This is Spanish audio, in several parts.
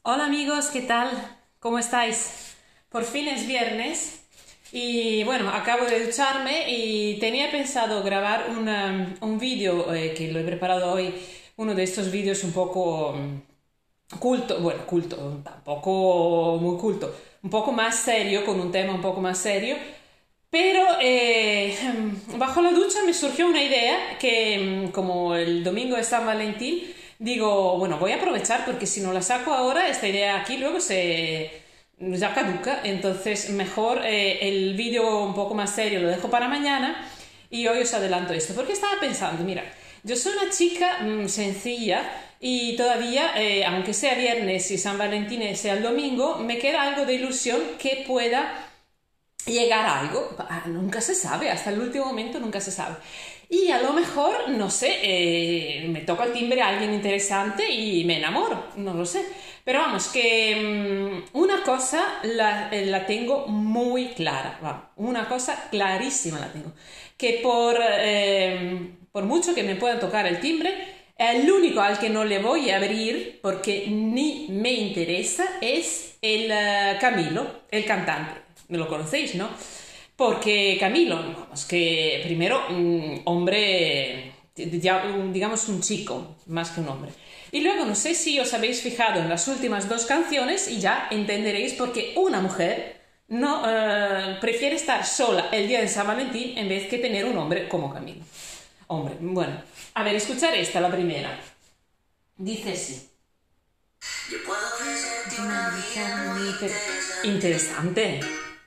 Hola amigos, ¿qué tal? ¿Cómo estáis? Por fin es viernes y bueno, acabo de ducharme y tenía pensado grabar un vídeo que lo he preparado hoy, uno de estos vídeos un poco culto, bueno, culto, tampoco muy culto, un poco más serio, con un tema un poco más serio, pero bajo la ducha me surgió una idea que como el domingo es San Valentín, digo, bueno, voy a aprovechar porque si no la saco ahora, esta idea aquí luego se ya caduca, entonces mejor el vídeo un poco más serio lo dejo para mañana y hoy os adelanto esto, porque estaba pensando, mira, yo soy una chica sencilla y todavía, aunque sea viernes y San Valentín sea el domingo, me queda algo de ilusión que pueda llegar a algo. Nunca se sabe, hasta el último momento nunca se sabe. Y a lo mejor, no sé, me toca el timbre a alguien interesante y me enamoro, no lo sé. Pero vamos, que una cosa la tengo muy clara, vamos, una cosa clarísima la tengo. Que por mucho que me puedan tocar el timbre, el único al que no le voy a abrir, porque ni me interesa, es el Camilo, el cantante. Me lo conocéis, ¿no? Porque Camilo, vamos, que primero, hombre, digamos un chico, más que un hombre. Y luego, no sé si os habéis fijado en las últimas dos canciones y ya entenderéis por qué una mujer no prefiere estar sola el día de San Valentín en vez que tener un hombre como Camilo. Hombre, bueno, a ver, escuchar esta, la primera. Dice así. Yo puedo ofrecerte una vida muy interesante.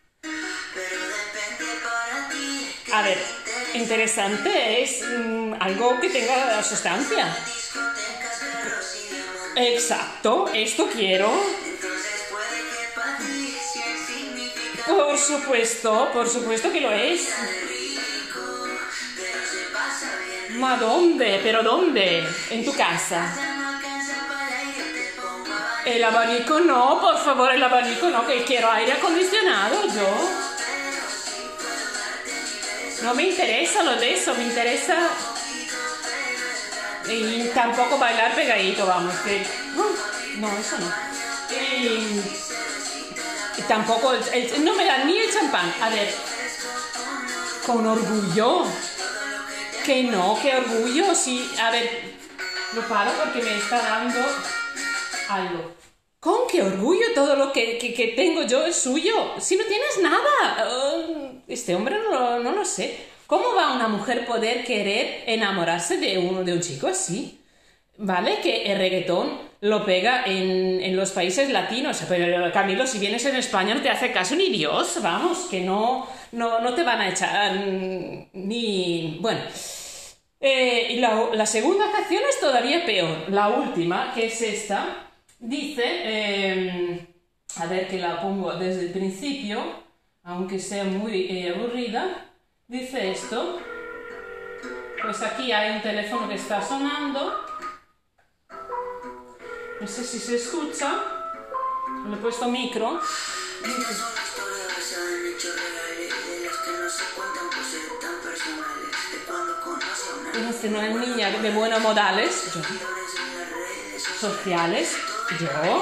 A ver, interesante es algo que tenga sustancia. Exacto, esto quiero. Por supuesto que lo es. ¿Ma dónde? ¿Pero dónde? ¿En tu casa? El abanico no, por favor, el abanico no, que quiero aire acondicionado yo. No me interesa lo de eso, me interesa... Y tampoco bailar pegadito, vamos, que... No, eso no. Y tampoco... no me dan ni el champán. A ver, con orgullo. Que no, qué orgullo, sí. A ver, lo paro porque me está dando algo. ¿Con qué orgullo todo lo que tengo yo es suyo? Si no tienes nada. Este hombre no lo sé. ¿Cómo va una mujer poder querer enamorarse de un chico así? Vale, que el reggaetón lo pega en los países latinos, pero Camilo, si vienes en España no te hace caso ni Dios, vamos, que no te van a echar ni... Bueno, y la segunda canción es todavía peor, la última, que es esta, dice, a ver que la pongo desde el principio, aunque sea muy aburrida. Dice esto, pues aquí hay un teléfono que está sonando, no sé si se escucha, le he puesto micro. Este no es niña de buenos modales, yo. Sociales, yo.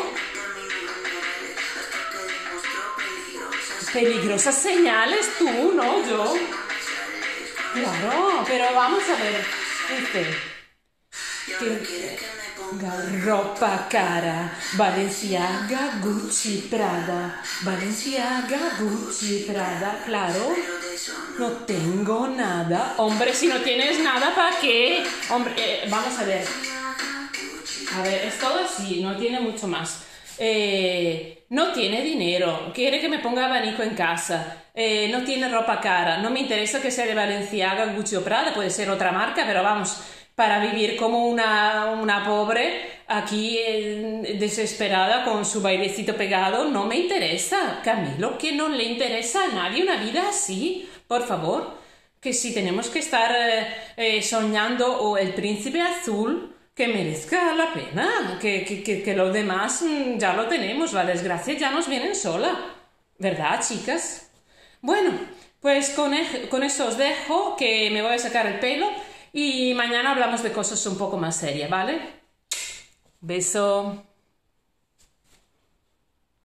Peligrosas señales, tú, no, yo. Claro, pero vamos a ver, que ropa cara, Balenciaga, Gucci, Prada, Balenciaga, Gucci, Prada, claro, no tengo nada, hombre, si no tienes nada, ¿para qué? Hombre, vamos a ver, es todo así, no tiene mucho más. No tiene dinero, quiere que me ponga abanico en casa, no tiene ropa cara, no me interesa que sea de Balenciaga, Gucci o Prada, puede ser otra marca, pero vamos, para vivir como una pobre aquí desesperada con su bailecito pegado, no me interesa. Camilo, que no le interesa a nadie una vida así, por favor, que si tenemos que estar soñando o el príncipe azul, que merezca la pena, que lo demás ya lo tenemos, la desgracia ya nos viene sola, ¿verdad, chicas? Bueno, pues con eso os dejo, que me voy a sacar el pelo y mañana hablamos de cosas un poco más serias, ¿vale? Beso.